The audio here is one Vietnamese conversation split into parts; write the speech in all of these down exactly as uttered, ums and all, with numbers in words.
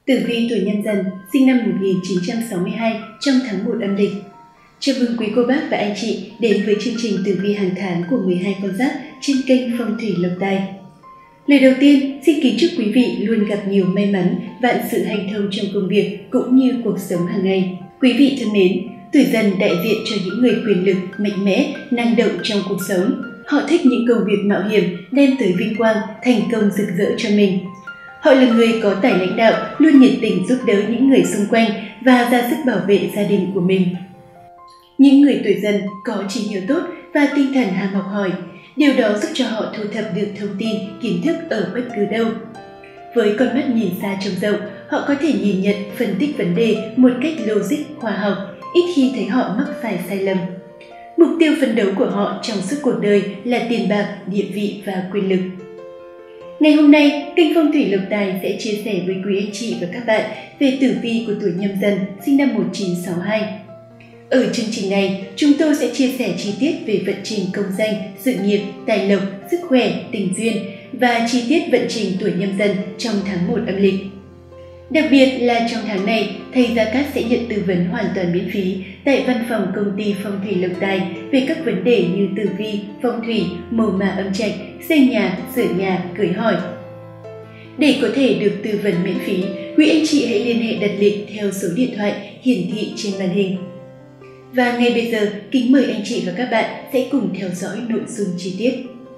Tử vi tuổi Nhâm Dần, sinh năm một nghìn chín trăm sáu mươi hai trong tháng một âm lịch. Chào mừng quý cô bác và anh chị đến với chương trình tử vi hàng tháng của mười hai con giáp trên kênh Phong thủy Lộc Tài. Lời đầu tiên, xin kính chúc quý vị luôn gặp nhiều may mắn, vạn sự hanh thông trong công việc cũng như cuộc sống hàng ngày. Quý vị thân mến, tuổi Dần đại diện cho những người quyền lực, mạnh mẽ, năng động trong cuộc sống. Họ thích những công việc mạo hiểm, đem tới vinh quang, thành công rực rỡ cho mình. Họ là người có tài lãnh đạo, luôn nhiệt tình giúp đỡ những người xung quanh và ra sức bảo vệ gia đình của mình. Những người tuổi Dần có trí nhớ tốt và tinh thần ham học hỏi. Điều đó giúp cho họ thu thập được thông tin, kiến thức ở bất cứ đâu. Với con mắt nhìn xa trông rộng, họ có thể nhìn nhận, phân tích vấn đề một cách logic, khoa học, ít khi thấy họ mắc phải sai lầm. Mục tiêu phấn đấu của họ trong suốt cuộc đời là tiền bạc, địa vị và quyền lực. Ngày hôm nay, kênh Phong thủy Lộc Tài sẽ chia sẻ với quý anh chị và các bạn về tử vi của tuổi Nhâm Dần, sinh năm một nghìn chín trăm sáu mươi hai. Ở chương trình này, chúng tôi sẽ chia sẻ chi tiết về vận trình công danh, sự nghiệp, tài lộc, sức khỏe, tình duyên và chi tiết vận trình tuổi Nhâm Dần trong tháng một âm lịch. Đặc biệt là trong tháng này, thầy Gia Cát sẽ nhận tư vấn hoàn toàn miễn phí tại văn phòng công ty Phong thủy Lộc Tài về các vấn đề như tử vi, phong thủy, mầu mả âm trạch, xây nhà, sửa nhà, cưới hỏi. Để có thể được tư vấn miễn phí, quý anh chị hãy liên hệ đặt lịch theo số điện thoại hiển thị trên màn hình. Và ngay bây giờ, kính mời anh chị và các bạn sẽ cùng theo dõi nội dung chi tiết.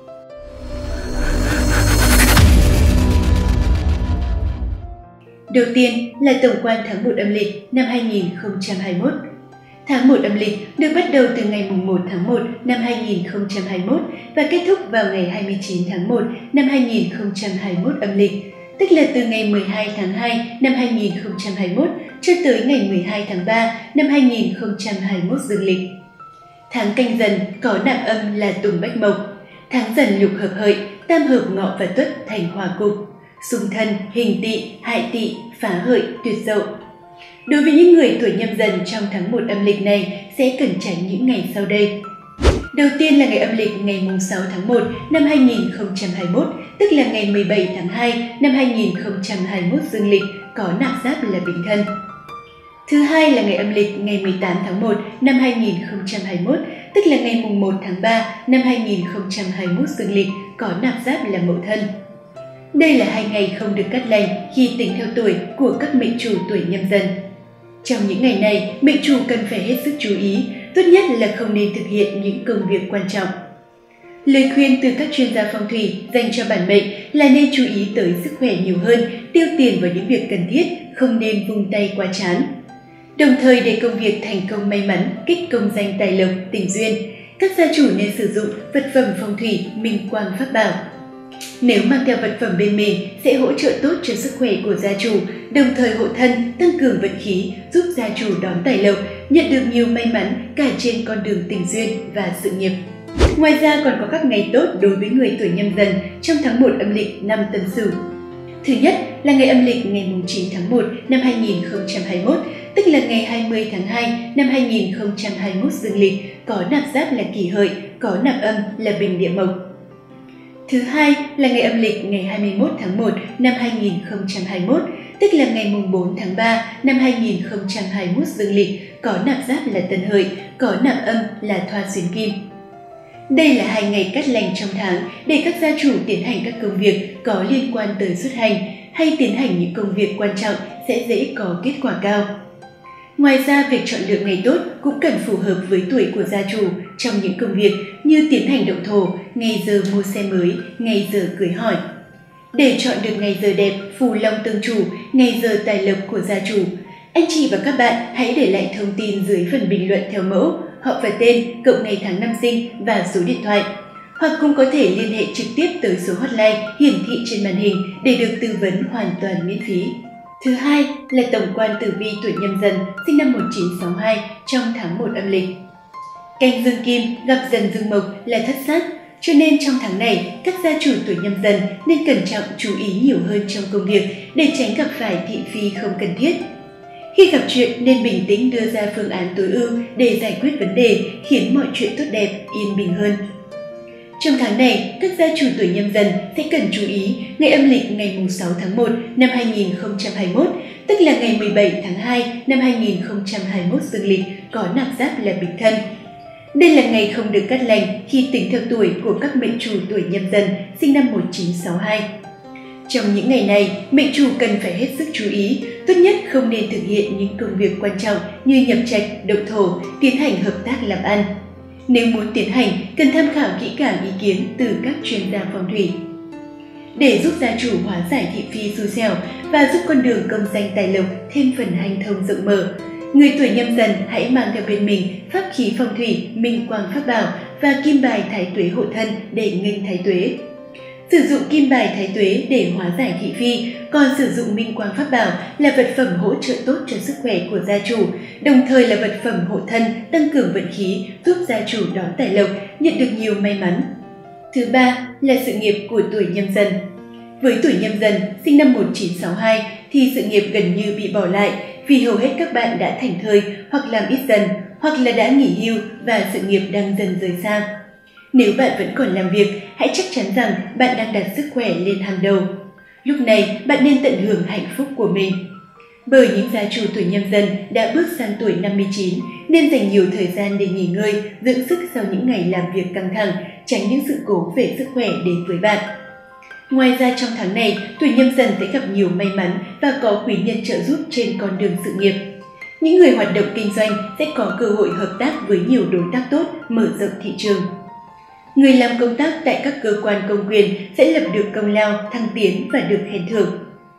Đầu tiên là tổng quan tháng một âm lịch năm hai nghìn không trăm hai mươi mốt. Tháng một âm lịch được bắt đầu từ ngày mùng một tháng một năm hai nghìn không trăm hai mươi mốt và kết thúc vào ngày hai mươi chín tháng một năm hai nghìn không trăm hai mươi mốt âm lịch, tức là từ ngày mười hai tháng hai năm hai nghìn không trăm hai mươi mốt cho tới ngày mười hai tháng ba năm hai nghìn không trăm hai mươi mốt dương lịch. Tháng Canh Dần có nạp âm là Tùng Bách Mộc. Tháng Dần lục hợp hợi, tam hợp Ngọ và Tuất thành hòa cục. Xung thân, hình tỵ, hại tỵ, phá hợi, tuyệt dậu. Đối với những người tuổi Nhâm Dần trong tháng một âm lịch này sẽ cần tránh những ngày sau đây. Đầu tiên là ngày âm lịch ngày sáu tháng một năm hai nghìn không trăm hai mươi mốt, tức là ngày mười bảy tháng hai năm hai nghìn không trăm hai mươi mốt dương lịch, có nạp giáp là Bính Thân. Thứ hai là ngày âm lịch ngày mười tám tháng một năm hai nghìn không trăm hai mươi mốt, tức là ngày một tháng ba năm hai nghìn không trăm hai mươi mốt dương lịch, có nạp giáp là Mậu Thân. Đây là hai ngày không được cát lành khi tính theo tuổi của các mệnh chủ tuổi Nhâm Dần. Trong những ngày này, mệnh chủ cần phải hết sức chú ý, tốt nhất là không nên thực hiện những công việc quan trọng. Lời khuyên từ các chuyên gia phong thủy dành cho bản mệnh là nên chú ý tới sức khỏe nhiều hơn, tiêu tiền vào những việc cần thiết, không nên vung tay quá chán. Đồng thời để công việc thành công may mắn, kích công danh tài lộc, tình duyên, các gia chủ nên sử dụng vật phẩm phong thủy minh quang pháp bảo. Nếu mang theo vật phẩm bên mình sẽ hỗ trợ tốt cho sức khỏe của gia chủ, đồng thời hộ thân, tăng cường vận khí, giúp gia chủ đón tài lộc, nhận được nhiều may mắn cả trên con đường tình duyên và sự nghiệp. Ngoài ra còn có các ngày tốt đối với người tuổi Nhâm Dần trong tháng một âm lịch năm Tân Sửu. Thứ nhất là ngày âm lịch ngày chín tháng một năm hai nghìn không trăm hai mươi mốt, tức là ngày hai mươi tháng hai năm hai nghìn không trăm hai mươi mốt dương lịch, có nạp giáp là Kỷ Hợi, có nạp âm là Bình Địa Mộc. Thứ hai là ngày âm lịch ngày hai mươi mốt tháng một năm hai nghìn không trăm hai mươi mốt, tức là ngày bốn tháng ba năm hai nghìn không trăm hai mươi mốt dương lịch, có nạp giáp là Tân Hợi, có nạp âm là Thoa Xuyến Kim. Đây là hai ngày cát lành trong tháng để các gia chủ tiến hành các công việc có liên quan tới xuất hành hay tiến hành những công việc quan trọng sẽ dễ có kết quả cao. Ngoài ra, việc chọn lựa ngày tốt cũng cần phù hợp với tuổi của gia chủ trong những công việc như tiến hành động thổ, ngày giờ mua xe mới, ngày giờ cưới hỏi. Để chọn được ngày giờ đẹp, phù long tương chủ, ngày giờ tài lộc của gia chủ, anh chị và các bạn hãy để lại thông tin dưới phần bình luận theo mẫu, họ và tên, cộng ngày tháng năm sinh và số điện thoại. Hoặc cũng có thể liên hệ trực tiếp tới số hotline hiển thị trên màn hình để được tư vấn hoàn toàn miễn phí. Thứ hai là tổng quan tử vi tuổi Nhâm Dần sinh năm một nghìn chín trăm sáu mươi hai trong tháng một âm lịch. Canh dương kim gặp dần dương mộc là thất sát, cho nên trong tháng này các gia chủ tuổi Nhâm Dần nên cẩn trọng chú ý nhiều hơn trong công việc để tránh gặp phải thị phi không cần thiết. Khi gặp chuyện nên bình tĩnh đưa ra phương án tối ưu để giải quyết vấn đề, khiến mọi chuyện tốt đẹp, yên bình hơn. Trong tháng này, các gia chủ tuổi Nhâm Dần sẽ cần chú ý ngày âm lịch ngày sáu tháng một năm hai nghìn không trăm hai mươi mốt, tức là ngày mười bảy tháng hai năm hai nghìn không trăm hai mươi mốt dương lịch có nạp giáp là Bính Thân. Đây là ngày không được cát lành khi tính theo tuổi của các mệnh chủ tuổi Nhâm Dần sinh năm một nghìn chín trăm sáu mươi hai. Trong những ngày này, mệnh chủ cần phải hết sức chú ý, tốt nhất không nên thực hiện những công việc quan trọng như nhập trạch, động thổ, tiến hành hợp tác làm ăn. Nếu muốn tiến hành, cần tham khảo kỹ càng ý kiến từ các chuyên gia phong thủy. Để giúp gia chủ hóa giải thị phi xui xẻo và giúp con đường công danh tài lộc thêm phần hanh thông rộng mở, người tuổi Nhâm Dần hãy mang theo bên mình pháp khí phong thủy, minh quang pháp bảo và kim bài thái tuế hộ thân để nghênh thái tuế. Sử dụng kim bài thái tuế để hóa giải thị phi, còn sử dụng minh quang pháp bảo là vật phẩm hỗ trợ tốt cho sức khỏe của gia chủ, đồng thời là vật phẩm hộ thân tăng cường vận khí, giúp gia chủ đón tài lộc, nhận được nhiều may mắn. Thứ ba là sự nghiệp của tuổi Nhâm Dần. Với tuổi Nhâm Dần sinh năm một nghìn chín trăm sáu mươi hai thì sự nghiệp gần như bị bỏ lại vì hầu hết các bạn đã thành thơi hoặc làm ít dần, hoặc là đã nghỉ hưu và sự nghiệp đang dần rời xa. Nếu bạn vẫn còn làm việc, hãy chắc chắn rằng bạn đang đặt sức khỏe lên hàng đầu. Lúc này, bạn nên tận hưởng hạnh phúc của mình. Bởi những gia chủ tuổi Nhâm Dần đã bước sang tuổi năm mươi chín nên dành nhiều thời gian để nghỉ ngơi, dưỡng sức sau những ngày làm việc căng thẳng, tránh những sự cố về sức khỏe đến với bạn. Ngoài ra trong tháng này, tuổi Nhâm Dần sẽ gặp nhiều may mắn và có quý nhân trợ giúp trên con đường sự nghiệp. Những người hoạt động kinh doanh sẽ có cơ hội hợp tác với nhiều đối tác tốt, mở rộng thị trường. Người làm công tác tại các cơ quan công quyền sẽ lập được công lao, thăng tiến và được khen thưởng.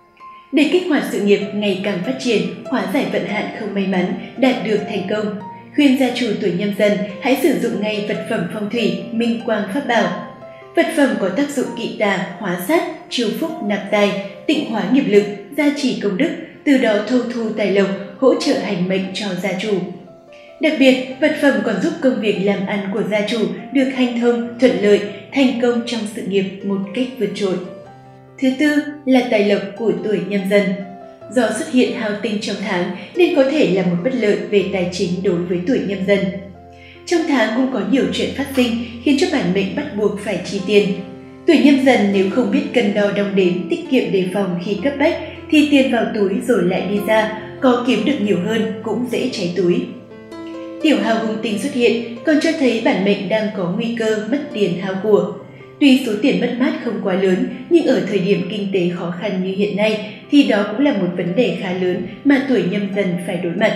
Để kích hoạt sự nghiệp ngày càng phát triển, hóa giải vận hạn không may mắn, đạt được thành công, khuyên gia chủ tuổi Nhâm Dần hãy sử dụng ngay vật phẩm phong thủy minh quang pháp bảo. Vật phẩm có tác dụng kỵ tà, hóa sát, chiêu phúc nạp tài, tịnh hóa nghiệp lực, gia trì công đức, từ đó thâu thu tài lộc, hỗ trợ hành mệnh cho gia chủ. Đặc biệt, vật phẩm còn giúp công việc làm ăn của gia chủ được hanh thông, thuận lợi, thành công trong sự nghiệp một cách vượt trội. Thứ tư là tài lộc của tuổi Nhâm Dần. Do xuất hiện hao tinh trong tháng nên có thể là một bất lợi về tài chính đối với tuổi Nhâm Dần. Trong tháng cũng có nhiều chuyện phát sinh khiến cho bản mệnh bắt buộc phải chi tiền. Tuổi Nhâm Dần nếu không biết cân đo đong đếm, tiết kiệm đề phòng khi cấp bách thì tiền vào túi rồi lại đi ra, có kiếm được nhiều hơn cũng dễ cháy túi. Tiểu hao hung tinh xuất hiện còn cho thấy bản mệnh đang có nguy cơ mất tiền hao của. Tuy số tiền mất mát không quá lớn, nhưng ở thời điểm kinh tế khó khăn như hiện nay thì đó cũng là một vấn đề khá lớn mà tuổi Nhâm Dần phải đối mặt.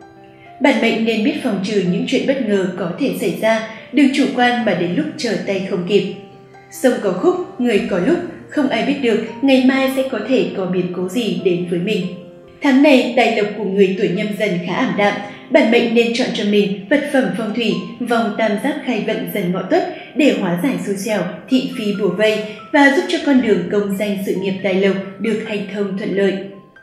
Bản mệnh nên biết phòng trừ những chuyện bất ngờ có thể xảy ra, đừng chủ quan mà đến lúc trở tay không kịp. Sông có khúc, người có lúc, không ai biết được ngày mai sẽ có thể có biến cố gì đến với mình. Tháng này, tài lộc của người tuổi Nhâm Dần khá ảm đạm, bản mệnh nên chọn cho mình vật phẩm phong thủy vòng tam giác khai vận Dần Ngọ Tuất để hóa giải xui xẻo, thị phi bủa vây và giúp cho con đường công danh sự nghiệp tài lộc được hành thông thuận lợi.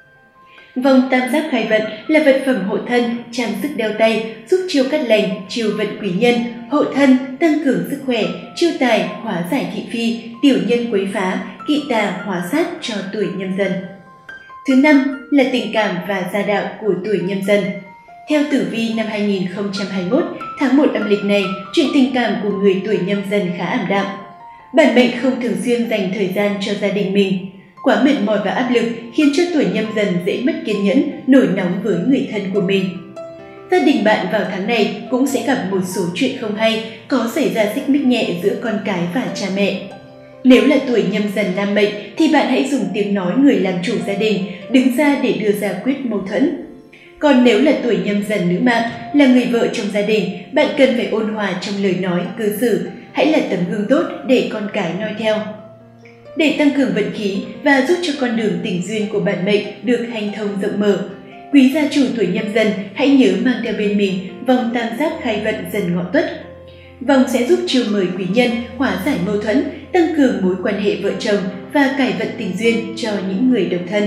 Vòng tam giác khai vận là vật phẩm hộ thân, trang sức đeo tay, giúp chiêu cát lành, chiêu vận quý nhân, hộ thân, tăng cường sức khỏe, chiêu tài, hóa giải thị phi, tiểu nhân quấy phá, kỵ tà, hóa sát cho tuổi Nhâm Dần. Thứ năm là tình cảm và gia đạo của tuổi Nhâm Dần. Theo tử vi năm hai nghìn không trăm hai mươi mốt, tháng một âm lịch này, chuyện tình cảm của người tuổi Nhâm Dần khá ảm đạm. Bản mệnh không thường xuyên dành thời gian cho gia đình mình. Quá mệt mỏi và áp lực khiến cho tuổi Nhâm Dần dễ mất kiên nhẫn, nổi nóng với người thân của mình. Gia đình bạn vào tháng này cũng sẽ gặp một số chuyện không hay, có xảy ra xích mích nhẹ giữa con cái và cha mẹ. Nếu là tuổi Nhâm Dần nam mệnh thì bạn hãy dùng tiếng nói người làm chủ gia đình, đứng ra để đưa ra quyết mâu thuẫn. Còn nếu là tuổi Nhâm Dần nữ mạng, là người vợ trong gia đình, bạn cần phải ôn hòa trong lời nói, cư xử, hãy là tấm gương tốt để con cái noi theo. Để tăng cường vận khí và giúp cho con đường tình duyên của bản mệnh được hanh thông rộng mở, quý gia chủ tuổi Nhâm Dần hãy nhớ mang theo bên mình vòng tam giác khai vận Dần Ngọ Tuất. Vòng sẽ giúp chiêu mời quý nhân, hóa giải mâu thuẫn, tăng cường mối quan hệ vợ chồng và cải vận tình duyên cho những người độc thân.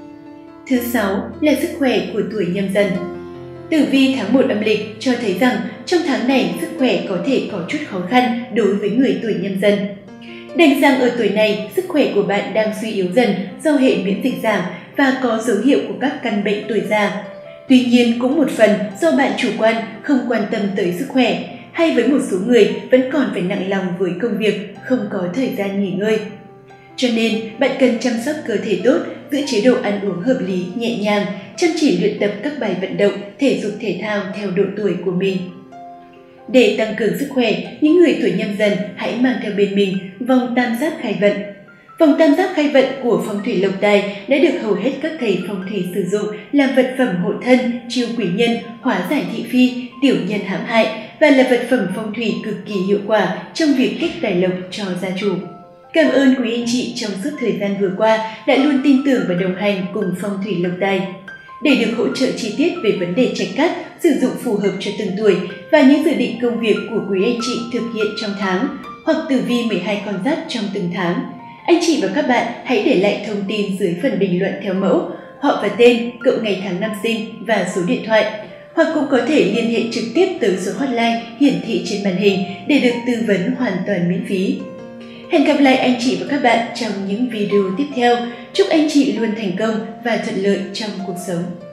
Thứ sáu là sức khỏe của tuổi Nhâm Dần. Tử vi tháng một âm lịch cho thấy rằng trong tháng này sức khỏe có thể có chút khó khăn đối với người tuổi Nhâm Dần. Đành rằng ở tuổi này, sức khỏe của bạn đang suy yếu dần do hệ miễn dịch giảm và có dấu hiệu của các căn bệnh tuổi già. Tuy nhiên cũng một phần do bạn chủ quan, không quan tâm tới sức khỏe, hay với một số người vẫn còn phải nặng lòng với công việc, không có thời gian nghỉ ngơi. Cho nên, bạn cần chăm sóc cơ thể tốt, giữ chế độ ăn uống hợp lý, nhẹ nhàng, chăm chỉ luyện tập các bài vận động, thể dục thể thao theo độ tuổi của mình. Để tăng cường sức khỏe, những người tuổi Nhâm Dần hãy mang theo bên mình vòng tam giác khai vận. Vòng tam giác khai vận của phong thủy lộc tài đã được hầu hết các thầy phong thủy sử dụng làm vật phẩm hộ thân, chiêu quỷ nhân, hóa giải thị phi, tiểu nhân hãm hại và là vật phẩm phong thủy cực kỳ hiệu quả trong việc kích tài lộc cho gia chủ. Cảm ơn quý anh chị trong suốt thời gian vừa qua đã luôn tin tưởng và đồng hành cùng phong thủy lộc tài. Để được hỗ trợ chi tiết về vấn đề trạch cát, sử dụng phù hợp cho từng tuổi và những dự định công việc của quý anh chị thực hiện trong tháng, hoặc tử vi mười hai con giáp trong từng tháng, anh chị và các bạn hãy để lại thông tin dưới phần bình luận theo mẫu, họ và tên, cộng ngày tháng năm sinh và số điện thoại, hoặc cũng có thể liên hệ trực tiếp tới số hotline hiển thị trên màn hình để được tư vấn hoàn toàn miễn phí. Hẹn gặp lại anh chị và các bạn trong những video tiếp theo. Chúc anh chị luôn thành công và thuận lợi trong cuộc sống.